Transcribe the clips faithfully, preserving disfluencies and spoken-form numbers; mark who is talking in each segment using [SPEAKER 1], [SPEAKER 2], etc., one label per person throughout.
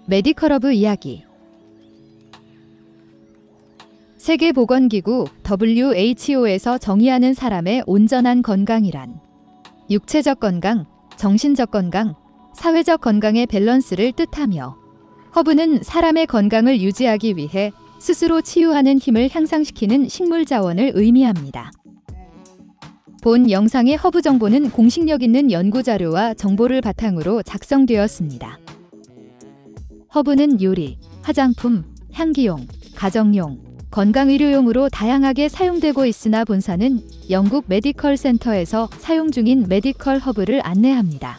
[SPEAKER 1] 메디컬 허브 이야기. 세계보건기구 더블유에이치오에서 정의하는 사람의 온전한 건강이란 육체적 건강, 정신적 건강, 사회적 건강의 밸런스를 뜻하며, 허브는 사람의 건강을 유지하기 위해 스스로 치유하는 힘을 향상시키는 식물 자원을 의미합니다. 본 영상의 허브 정보는 공식력 있는 연구 자료와 정보를 바탕으로 작성되었습니다. 허브는 요리, 화장품, 향기용, 가정용, 건강의료용으로 다양하게 사용되고 있으나 본사는 영국 메디컬 센터에서 사용 중인 메디컬 허브를 안내합니다.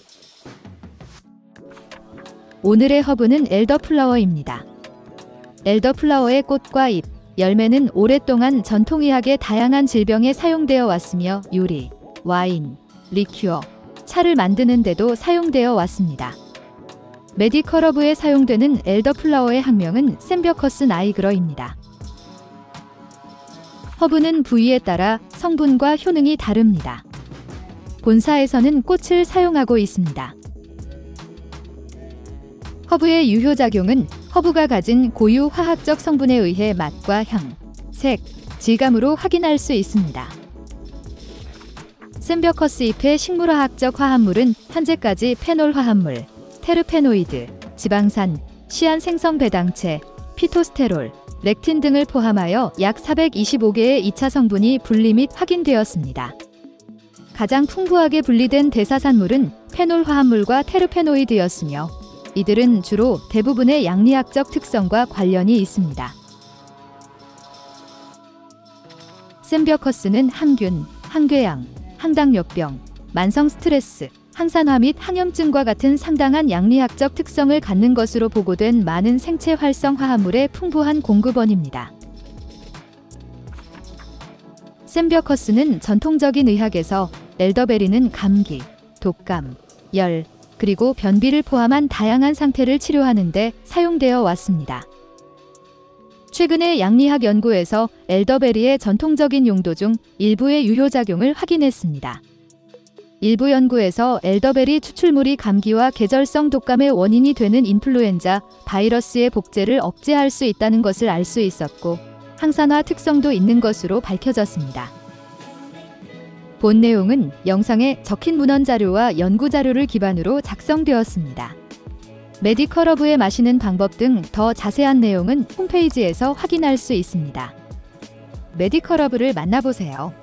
[SPEAKER 1] 오늘의 허브는 엘더플라워입니다. 엘더플라워의 꽃과 잎, 열매는 오랫동안 전통의학의 다양한 질병에 사용되어 왔으며 요리, 와인, 리큐어, 차를 만드는 데도 사용되어 왔습니다. 메디컬 허브에 사용되는 엘더플라워의 학명은 샘벼커스 나이그러입니다. 허브는 부위에 따라 성분과 효능이 다릅니다. 본사에서는 꽃을 사용하고 있습니다. 허브의 유효작용은 허브가 가진 고유 화학적 성분에 의해 맛과 향, 색, 질감으로 확인할 수 있습니다. 샘벼커스 잎의 식물화학적 화합물은 현재까지 페놀 화합물, 테르페노이드, 지방산, 시안 생성 배당체, 피토스테롤, 렉틴 등을 포함하여 약 사백이십오 개의 이 차 성분이 분리 및 확인되었습니다. 가장 풍부하게 분리된 대사산물은 페놀 화합물과 테르페노이드였으며, 이들은 주로 대부분의 양리학적 특성과 관련이 있습니다. 샘벼커스는 항균, 항궤양, 항당뇨병, 만성 스트레스, 항산화 및 항염증과 같은 상당한 양리학적 특성을 갖는 것으로 보고된 많은 생체 활성 화합물의 풍부한 공급원입니다. 샘벼커스는 전통적인 의학에서 엘더베리는 감기, 독감, 열, 그리고 변비를 포함한 다양한 상태를 치료하는 데 사용되어 왔습니다. 최근에 양리학 연구에서 엘더베리의 전통적인 용도 중 일부의 유효작용을 확인했습니다. 일부 연구에서 엘더베리 추출물이 감기와 계절성 독감의 원인이 되는 인플루엔자 바이러스의 복제를 억제할 수 있다는 것을 알 수 있었고, 항산화 특성도 있는 것으로 밝혀졌습니다. 본 내용은 영상에 적힌 문헌 자료와 연구 자료를 기반으로 작성되었습니다. 메디컬 허브에 마시는 방법 등 더 자세한 내용은 홈페이지에서 확인할 수 있습니다. 메디컬 허브를 만나보세요.